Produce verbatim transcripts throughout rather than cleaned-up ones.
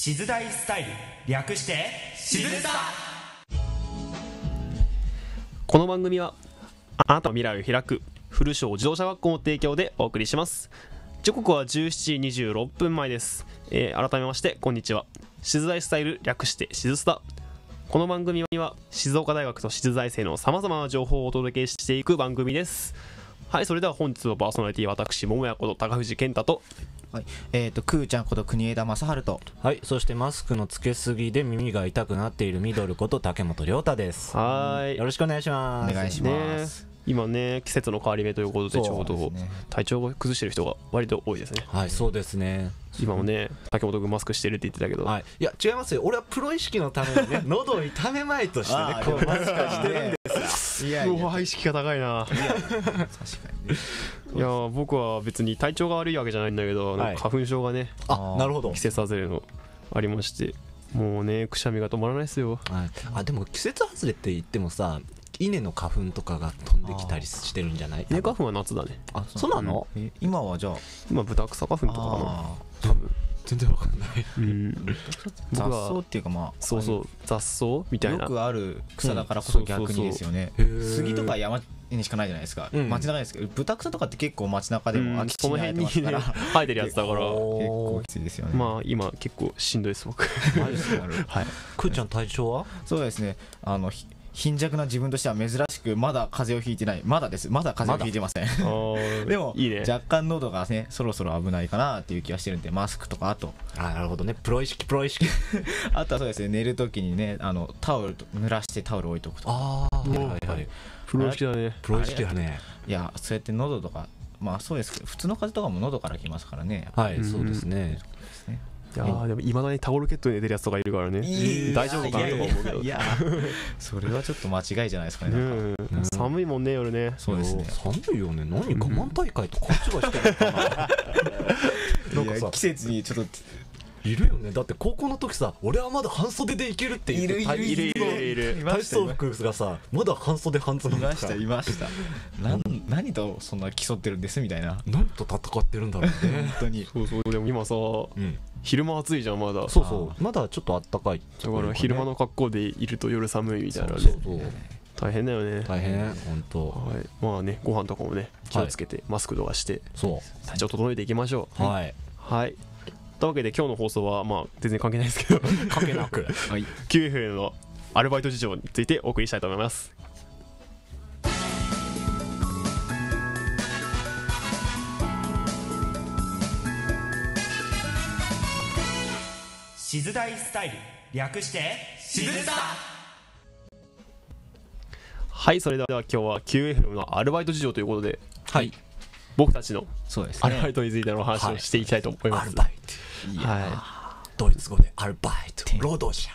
しず大スタイル、略してしずスタ。 この番組はあなたの未来を開く古庄自動車学校の提供でお送りします。時刻はじゅうしちじにじゅうろっぷんまえです。えー、改めましてこんにちは。しず大スタイル、略してしずスタ。この番組は静岡大学としず大生のさまざまな情報をお届けしていく番組です。はい、それでは本日のパーソナリティ、私桃屋こと高藤健太と、 はい、えーとくーちゃんこと国枝正治と、 はい、そしてマスクのつけすぎで耳が痛くなっているミドルこと竹本亮太です。 はい、 よろしくお願いします。 お願いします、 ね、今ね季節の変わり目ということでちょうど体調を崩している人が割と多いですね。 はい、そうですね。 今もね竹本君マスクしてるって言ってたけど、 はい、いや違いますよ。俺はプロ意識のためにね喉を痛めまいとしてねこうマスクしてるんですよ。 いやいや、 うわ意識が高いな。 確かにね。 いや僕は別に体調が悪いわけじゃないんだけど、 はい、 花粉症がね、 あ、なるほど、 季節外れのありまして、もうねくしゃみが止まらないですよ。 はい、あでも季節外れって言ってもさ、稲の花粉とかが飛んできたりしてるんじゃない？ 稲花粉は夏だね。 あ、 そうなの？ え今はじゃあ今豚草花粉とかかな、 あ多分。 全然わかんない。 うん雑僕は草っていうか、まあそうそう雑草みたいなよくある草だからこそ逆にですよね。 うんそうそうそう杉とか山にしかないじゃないですか、 うん、 街中ですけど、豚草とかって結構街中でも空き地に生えてますから、 うん、その辺に、ね、生えてるやつだから結構きついですよね。 まあ今結構しんどいです僕。 マジですか。 はい。 くーちゃん体調は？ そうですね、あの貧弱な自分としては珍しくまだ風邪をひいてない。まだですまだ風邪をひいてません。でもいいね、 若干喉がねそろそろ危ないかなっていう気はしてるんで、マスクとか、あとあ、なるほどね、プロ意識プロ意識あとはそうですね、寝るときにね、あのタオルと濡らしてタオル置いとくと。 ああ、はいはいはい、 プロ意識だね。 プロ意識だね。 いや、そうやって喉とか、まあそうですけど、普通の風邪とかも喉から来ますからね。 はい、うん、そうですね。 いやーでもいまだにタオルケットで寝てるやつとかいるからね、大丈夫かなとか思うけど、 いやそれはちょっと間違いじゃないですかね。 うんうん、寒いもんね夜ね。 そうですね、 寒いよね。何我慢大会と勘違いしてるのかな。 なんかさ、季節にちょっといるよね。だって高校の時さ、俺はまだ半袖でいけるって言って、 いるいるいるいる体操服がさ、まだ半袖半ズボンいましたいました。なん何とそんな競ってるんですみたいな。 何と戦ってるんだろうね。 本当に。 そうそう。でも今さ、うん、昼間暑いじゃんまだ。 そうそう。まだちょっと暖かい。 だから昼間の格好でいると夜寒いみたいなね。 そうそう。 大変だよね。 大変本当。 はい。まあね、ご飯とかもね気をつけて、はい、マスクとかしてそう体調整えていきましょう。 はいはい。というわけで今日の放送はまあ全然関係ないですけど関係なく、 はい、キューエフエム のアルバイト事情についてお送りしたいと思います。 しず大スタイル、略してしずスタ。 はい、それでは今日は キューエフエム のアルバイト事情ということで、 はい、 僕たちのそうですね、 アルバイトについての話をしていきたいと思います。 アルバイト、 はい、 ドイツ語でアルバイト、労働者。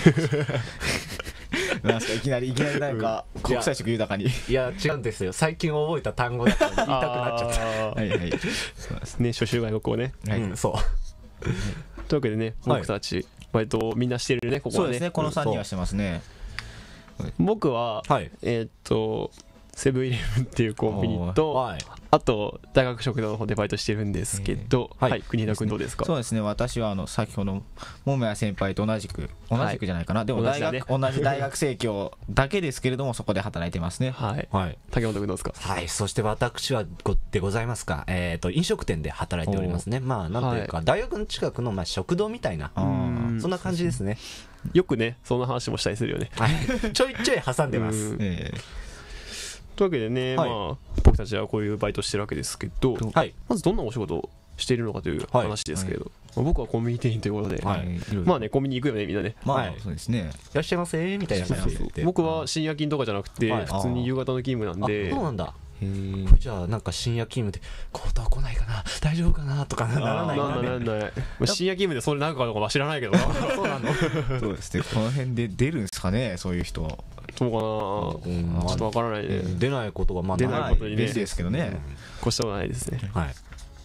なんすか、いきなりいきなりなんか国際色豊かに。 いや違うんですよ、最近覚えた単語だから言いたくなっちゃった。 はいはい、そうですね、初秋外国をね、 はい、うん、そうというわけでね、僕たち割とみんなしてるね、ここはね。 そうですね、このさんにんはしてますね。 僕は、はい、えー、っとセブンイレブンっていうコンビニと、はい、あと大学食堂の方でバイトしてるんですけど、はい、はい、国枝君どうですか？ そうですね、私はあの先ほど桃谷先輩と同じく同じくじゃないかな、はい、でも大学、ね、同じ大学生協だけですけれどもそこで働いてますね。 はい、はい、竹本君どうですか？ はい、そして私はごでございますか、えー、と飲食店で働いておりますね。まあなんというか、はい、大学の近くのまあ食堂みたいな、そんな感じですね。 よくねそんな話もしたりするよね。 はい、ちょいちょい挟んでます。 えーというわけでね、はい、まあ、僕たちはこういうバイトしてるわけですけど、はい、まずどんなお仕事をしているのかという話ですけれど、はいはい、まあ、僕はコンビニ店員ということで、はい、まあねコンビニ行くよねみんなね、 まあ、はい、そうですね、 いらっしゃいませみたいな感じで。 僕は深夜勤とかじゃなくて、はい、普通に夕方の勤務なんで。 あ、そうなんだ。じゃあなんか深夜勤務でコートは来ないかな、大丈夫かなとかならないかな。 なんないなんない。深夜勤務でそれなるかどうかは知らないけどな。 そうなの。そうですね、この辺で出るんですかね、そういう人。 そうかな、うん、ちょっとわからないね、うん、 出ないことはまあ出ないことにねですけどね、 越したことないですね。 はい。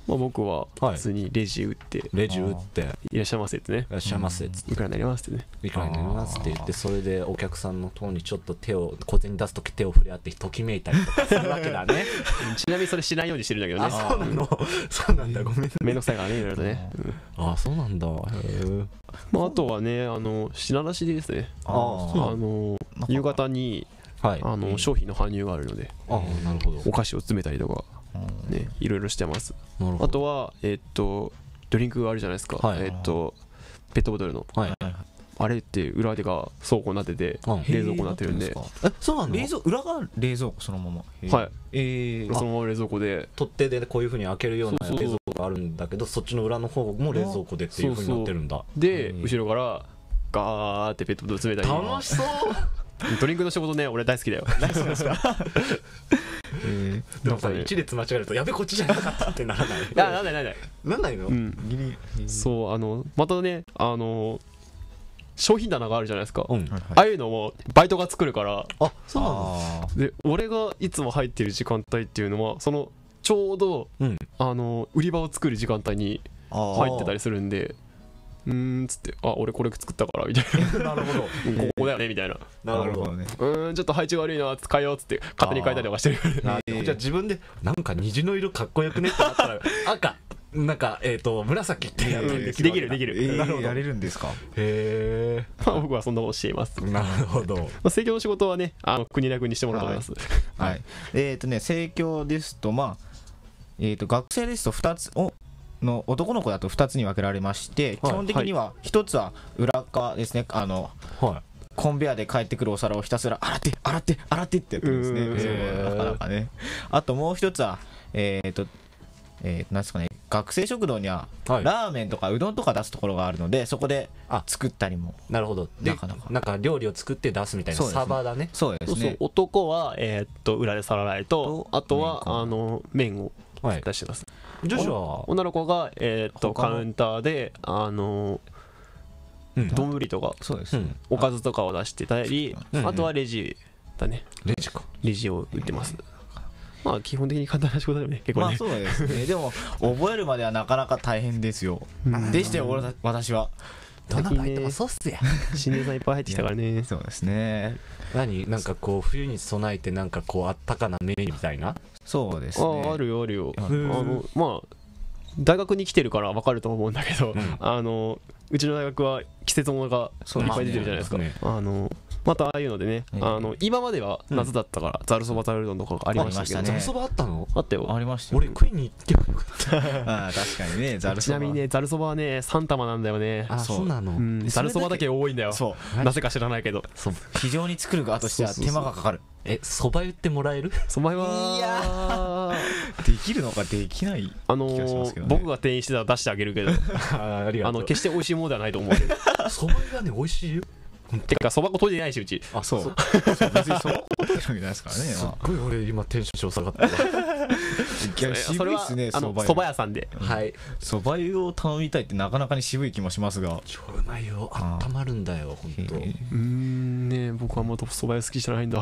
まあ、僕は普通にレジ打ってレジ打っていらっしゃいませってね、 いらっしゃいませっつっていくらになりますってね、 いくらになりますって言って、それでお客さんの方にちょっと手を小銭出すとき手を触れ合ってときめいたりとかするわけだねちなみにそれしないようにしてるんだけどね。 あ、そうなのそうなんだ、ごめんね。 めんどくさいからね、いろいろとね、うん、 あ、そうなんだ。へえ。 まあ、あとはね、あの品出しでですね、 ああの夕方にはい。 あの商品の搬入があるので、 あ、なるほど。 お菓子を詰めたりとかね、いろいろしてます。 なるほど。 あとはえーっとドリンクがあるじゃないですか、 はいえーっとペットボトルのはい。 あれって裏手が倉庫になっててうん冷蔵庫になってるんで、 え、そうなの？ 冷蔵裏が冷蔵庫そのまま。 はい、 えー、 そのまま冷蔵庫で、 取っ手でこういう風に開けるようなそうそうそう冷蔵庫があるんだけど、そっちの裏の方も冷蔵庫でっていう風になってるんだ。 でうん後ろからガーってペットボトル詰めたり、 楽しそう。 ドリンクの仕事ね、俺大好きだよ。 そうですか。 えでもさ、 なんかね一列間違えるとやべこっちじゃなかったってならない。 いや、なんないなんない、 なんないの？ うん、 ー、ギリそうあのまたね、あの商品棚があるじゃないですか、 うん。 はいはいああいうのもバイトが作るから、 あ、そうなの？ あで俺がいつも入ってる時間帯っていうのはそのちょうどうん。 あの売り場を作る時間帯にー入ってたりするんで、うーんつって、あ俺これ作ったからみたいななるほど。 うんここだよねみたいな、 なるほど。 ね。 うーんちょっと配置が悪いなつって変えようっつって勝手に変えたりとかしてる。 あえーじゃあ自分でなんか虹の色かっこよくねってなったら赤なんかえっと紫ってやってできるできる、 えなるほどー、やれるんですか。 へまあ僕はそんなことしています。 えなるほど。 まあ、制御の仕事はね、あの国楽にしてもらうと思います。 はい。えっ、ー、とね、生協ですと、まあ、えっ、と、学生ですとふたつおの男の子だとふたつに分けられまして、基本的にはひとつは裏側ですね、あの、 はコンベヤで帰ってくるお皿をひたすら洗って、洗って、洗ってってやってるんですね。 うんそうなかなかね。あともう一つは、えっ、ー、と、えー、なんですかね、学生食堂にははいラーメンとかうどんとか出すところがあるので、そこであ作ったりも。 い。なるほど。でなかなかなんか料理を作って出すみたいなそうですねサーバーだね。 そうですね。 そうそう、男は、えーっと裏で皿洗いと、あとは麺かあの麺をはい。 出してます。 女子は女の子が、えーっと他のカウンターであのうん丼とかそうですね。 うんおかずとかを出してたり、 うんあとはレジだね、 レジか。 レジを売ってます。まあ基本的に簡単な仕事だよね、結構ね。 まあそうですね。でも覚えるまではなかなか大変ですよ。 うんでしたよ、俺た私は。 どんなバイトもそうっすや。 新入さんいっぱい入ってきたからね。 そうですね。 何なんかこう冬に備えてなんかこうあったかなメニューみたいな。 そうですね。 ああるよあるよ。 ああのまあ大学に来てるから分かると思うんだけど、 んあのうちの大学は季節物がいっぱい出てるじゃないですか。 そうですねあのまたああいうのでね、 ええあの今までは夏だったからざるそばざるうどんとかがありましたけど、 ありましたねざるそばあったの？ あったよ。 ありましたよ。 俺食いに行ってもよかった。 あー確かにね、ざるそば。 ちなみにねざるそばはねさん玉なんだよね。 あ、 そうそうなのう。ん、ざるそばだけ多いんだよ。 そう。 なぜか知らないけど。 そう非常に作る側としては手間がかかる。 え、そば言ってもらえる？ そばはできるのかできない。 あの気がしますけどね僕が店員してたら出してあげるけど、 あありあの決して美味しいものではないと思うけど。 そばがね美味しいよ。 てかそば粉研いでないしうち。 あ、 そう。 そう別にそのことじゃないですからね。 すっまあごい俺今テンション下がったわ。 いや渋それはいっすね、 あのそばそば屋さんで。 はい。 そば湯を頼みたいってなかなかに渋い気もしますが。 超うまいよ。あったまるんだよ本当。 へえうーんね僕はもっとそば屋好きじゃないんだ。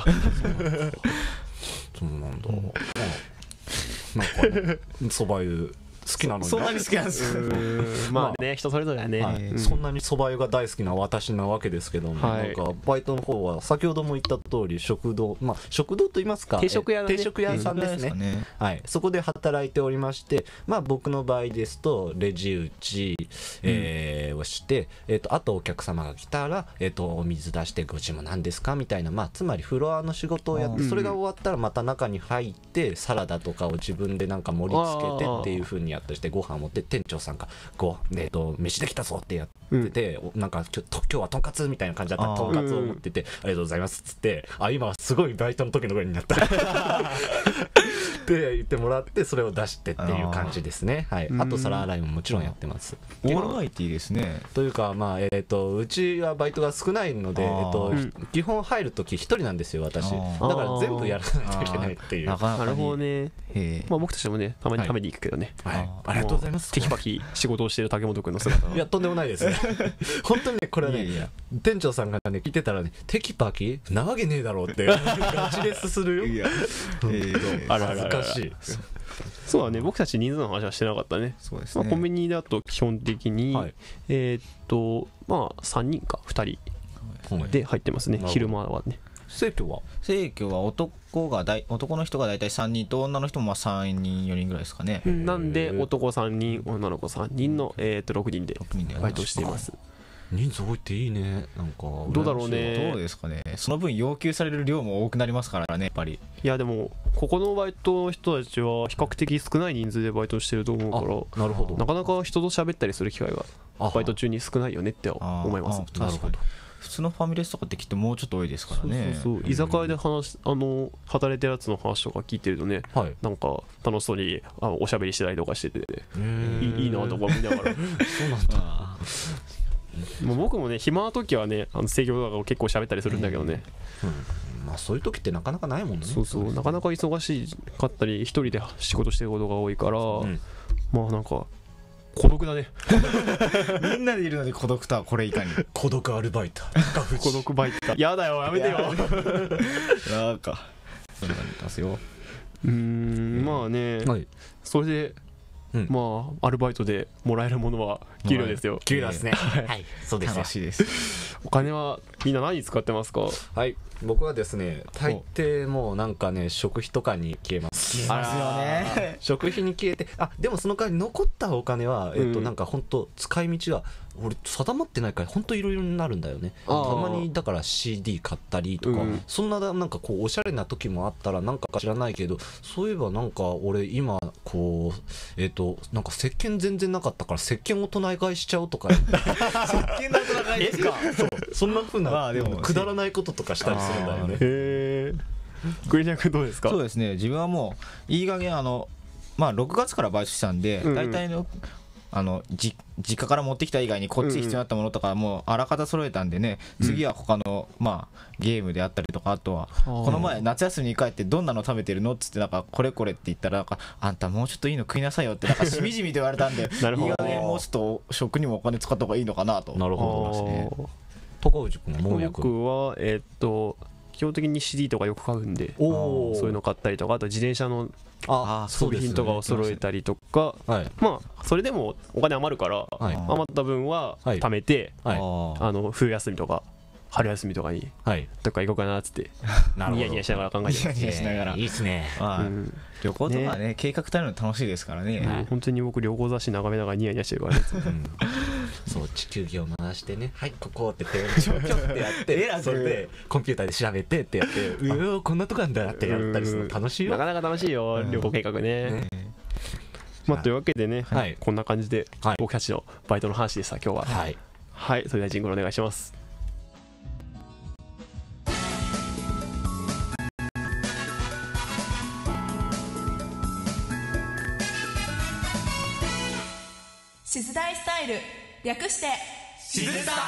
そうなんだ。なんかねそば湯好きなのに。 そんなに好きなんですよ。 まあね人それぞれだね、 はいうんそんなにそば湯が大好きな私なわけですけども、 はいなんかバイトの方は先ほども言った通り食堂、まあ食堂と言いますか定食屋だねえ定食屋さんですね。 ね。 はい、そこで働いておりまして、まあ、僕の場合ですとレジ打ち、えーをして、えー、とあとお客様が来たら、えー、とお水出してご注文何ですかみたいな、まあ、つまりフロアの仕事をやってうんそれが終わったらまた中に入ってサラダとかを自分でなんか盛り付けてっていう風にやったりしてご飯を持って店長さんがご、えー、と飯できたぞってやってて、おなんかちょっと今日はとんかつみたいな感じだったらあーとんかつを持ってて、ありがとうございますっつってあ今はすごいバイトの時のぐらいになったって言ってもらってそれを出してっていう感じですね。はい、 うんあと皿洗いももちろんやってます。 オールマイティーですね。 というか、まあえー、とうちはバイトが少ないので、えあーーとうん基本入るとき一人なんですよ私。だあーから全部やらないといけないっていう。はなかなかに。 なるほどね。 へえ。 まあ僕たちもねたまにはい食べに行くけどね、 い、 あありがとうございます。 テキパキ仕事をしてる竹本君の姿はいやとんでもないですね本当にねこれはねいやいや店長さんがね聞いてたらねテキパキなわけねえだろうってガチレスするよ。 いや、えーあるあるある恥ずからしい。 そうだね、僕たち人数の話はしてなかったね。 そうですね、 まあ、コンビニだと基本的に、 はいえーっとまあさんにんかふたりで入ってますね、 なるほど昼間はね。 生徒は生協は男がだい男の人が大体さんにんと女の人もまあさんにんよにんぐらいですかね。 なんで男さんにん女の子さんにんの、えーっとろくにんでろくにんでバイトしています。 人数多いっていいね。なんかどうだろうねどうですかね。その分要求される量も多くなりますからね、やっぱり。 いやでもここのバイトの人たちは比較的少ない人数でバイトしてると思うから、 なるほど。 なかなか人と喋ったりする機会があバイト中に少ないよねって思います。 あーなるほど。 普通のファミレスとかってきっともうちょっと多いですからね。 そうそうそう、居酒屋で話あの働いてるやつの話とか聞いてるとね、 はい。 なんか楽しそうにあおしゃべりしてたりとかしてて、いいいいなとか思いながらそうなんだ。 もう僕もね暇な時はねあの制御とかを結構喋ったりするんだけどね、 うん、まあそういう時ってなかなかないもんね。 そうそうなかなか忙しかったり一人で仕事してることが多いから、 うんまあなんか孤独だねみんなでいるのに孤独とはこれいかに。 孤独アルバイト。 孤独バイトやだよやめてよなんかそんなにますよ。 うーんまあね、 はい。 それで、 うんまあアルバイトでもらえるものは給料ですよ。 給料ですね。はい。そうですよ楽。しいです。 お金はみんな何に使ってますか？ はい。僕はですね、大抵もうなんかね、食費とかに消えます。 消えますよね。 食費に消えて、あでもその代わり残ったお金は、えっとうんなんか本当使い道が俺定まってないから本当いろいろになるんだよね。たあーまにだから シーディー 買ったりとか、 うんそんななんかこうおしゃれな時もあったらなんか知らないけど、そういえばなんか俺今こうえっとなんか石鹸全然なかったから石鹸大人買いしちゃおうとか、 石鹸の戦いですか。 そんな風なまあでもくだらないこととかしたりするんだよね。 へえ。グリニャ君どうですか？ そうですね。自分はもういい加減あのまあろくがつからバイトしたんで、 うんうん大体のあのじ実家から持ってきた以外にこっちに必要になったものとかもうあらかた揃えたんでね、 うん次は他のまあゲームであったりとか、あとはここの前夏休みに帰ってどんなの食べてるのっつってなんかこれこれって言ったらなんかあんたもうちょっといいの食いなさいよってなんかしみじみと言われたんでなるほどいい加減もうちょっと食にもお金使った方がいいのかなとなるほど思いますね。 高内君はもう役僕はえーっと基本的に シーディー とかよく買うんで、 おーそういうの買ったりとか、あと自転車のあ装備品とかを揃えたりとか、 はいまあそれでもお金余るから、 はい余った分ははい貯めて、 はいあーあの冬休みとか春休みとかにはい。 どっか行こうかなっつってなるほど。 ニヤニヤしながら考えてます。 ニヤニヤしながらいいっすね。 まあうん旅行とかね計画立てるの楽しいですからね。 うん本当に僕旅行雑誌眺めながらニヤニヤしてるからね。 うんそう地球儀を回してね、はいここって手をちょきょってやってそれでコンピューターで調べてってやってうわーこんなとこなんだってやったりするの楽しいよ。 なかなか楽しいよ、 うん旅行計画ね。 ねまあ、というわけでね、 はいこんな感じではい僕たちのバイトの話でした今日は。 はい。 はい、それではジングルお願いします。 しず大スタイル略してしずさ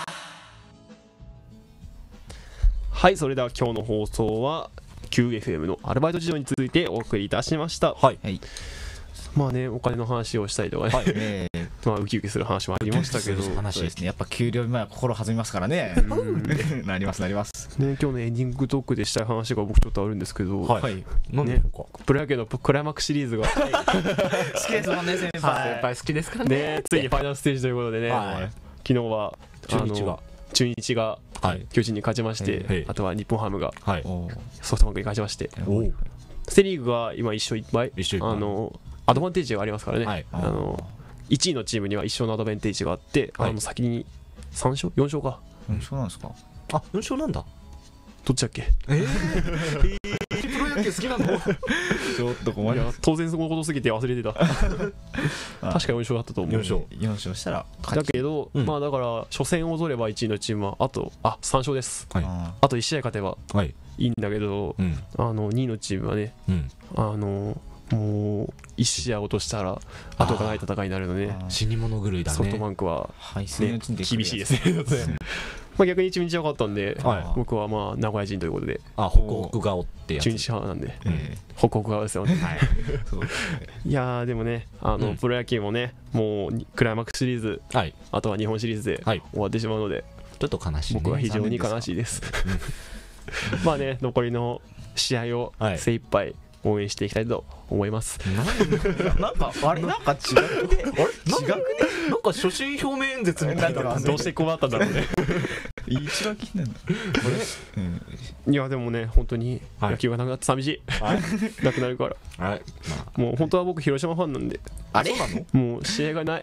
はい、それでは今日の放送は キューエフエム のアルバイト事情についてお送りいたしました。 はい。 はい。 まあね、お金の話をしたりとかね、 はいえーまあウキウキする話もありましたけど、 ウキウキする話そうですね。やっぱ給料日前は心弾みますからね。なりますなります。 ね、今日のエンディングトークでしたい話が僕ちょっとあるんですけど、 はいい。 なんでしょうか。 プロ野球のクライマックスシリーズが、 好きですもんね先先輩。 輩好きですからね。 ね、ついにファイナルステージということでね、 はい昨日は中日があの中日がはい。 巨人に勝ちまして、 はいあとは日本ハムがはい。 おーソフトバンクに勝ちまして、 おお。 セ・リーグが今いっ勝いっ敗、 一勝一敗あのアドバンテージがありますからね、 はいあのいちいのチームにはいっ勝のアドバンテージがあって、 はいあの先にさん勝よん勝か、 うんそうなんですか。 あ、よん勝なんだ。 どっちだっけ？ えー、プロ野球好きなの？ ちょっと困いや当然そのことすぎて忘れてた確かよん勝だったと思う。 よん勝よん勝したら勝ち。 だけど、 うんまあだから初戦を取ればいちいのチームはあとあさん勝です。 はい。 ああといち試合勝てばはい。 いいんだけど、 うん。 あのにいのチームはね、 うん。 あのもういち試合落としたら後がない戦いになるので、 ー死に物狂いだね。 ソフトバンクは、 排水のね、 うちにできるやつ厳しいですね。まあ逆に中日は勝ったんで、 はい僕はまあ名古屋人ということであ、ホクホク顔ってやつ。 中日派なんでえホクホク側ですよね。 はい。 ーそういやーでもねあの、 うんプロ野球もねもうクライマックスシリーズはい。 あとは日本シリーズではい終わってしまうので、 ちょっと悲しいね。 僕は非常に悲しいです。まあね残りの試合をはい精一杯応援していきたいと思います。 なんかあれなんか違うね。あれ違うね。 なんか所信表明演説みたいな。 どうしてこうなったんだろうね。 一番気になるの。 いやでもね本当に野球がなくなって寂しい、 はい、 なくなるから、 はい、まあ、もう本当は僕広島ファンなんで。 あれもう試合がない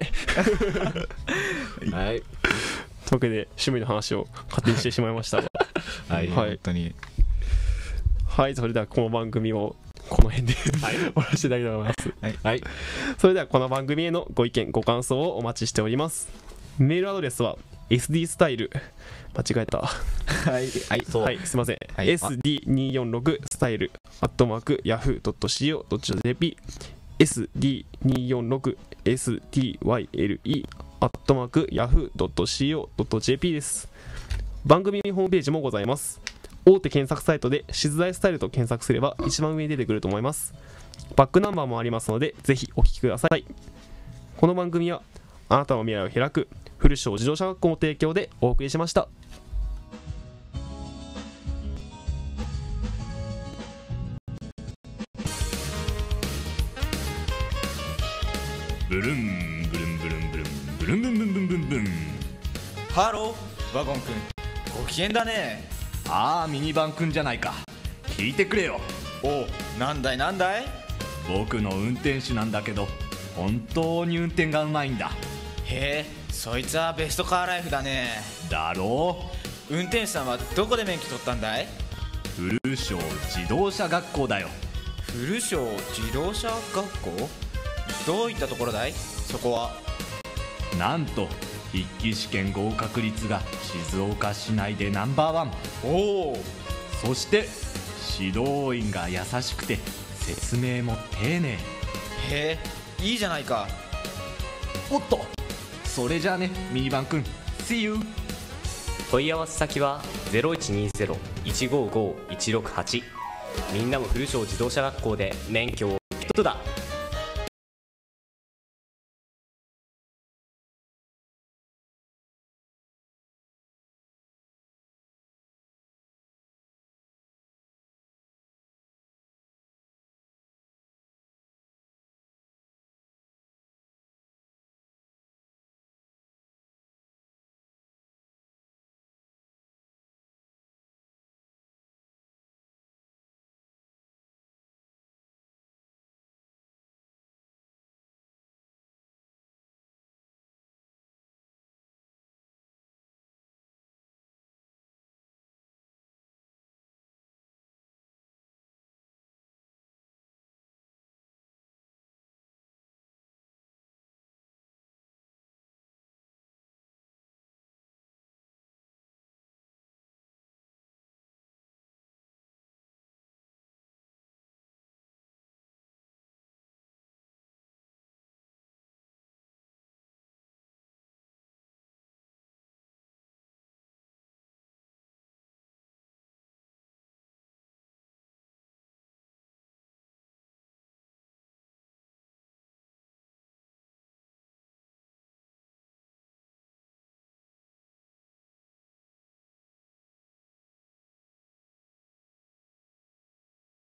はい、 というわけで趣味の話を勝手にしてしまいましたがはい、 はい、 本当にはい、それではこの番組をこの辺で、はい、終わらせていただきたいと思います。 はい、 はい、 それではこの番組へのご意見ご感想をお待ちしております。メールアドレスは エスディー スタイル間違えたはいはいそう、 はい、すいません、 はい、 エスディーにーよんろく スタイルアットマーク ヤフードットシーオードットジェーピー エスディーにーよんろく エスティーワイエルイー アットマーク ヤフードットシーオードットジェーピー です。番組ホームページもございます。大手検索サイトでしずだいスタイルと検索すれば一番上に出てくると思います。バックナンバーもありますのでぜひお聞きください。この番組はあなたの未来を開く古庄自動車学校の提供でお送りしました。 ブルンブルンブルンブルンブルンブンブンブンブンブン。 ハローワゴンくん、ご機嫌だね。 ああミニバンくんじゃないか。聞いてくれよ。 おう、なんだいなんだい。 僕の運転手なんだけど本当に運転がうまいんだ。 へえ、そいつはベストカーライフだね。 だろう。運転手さんはどこで免許取ったんだい。 古庄自動車学校だよ。 古庄自動車学校、どういったところだいそこは。 なんと筆記試験合格率が静岡市内でナンバーワン。 おお、 そして指導員が優しくて説明も丁寧。 へえ、いいじゃないか。 おっと、それじゃあねミニバンくん See you。 問い合わせ先は ゼロいちにゼロ いちごご いちろくはち。 みんなも古庄自動車学校で免許をゲットだ。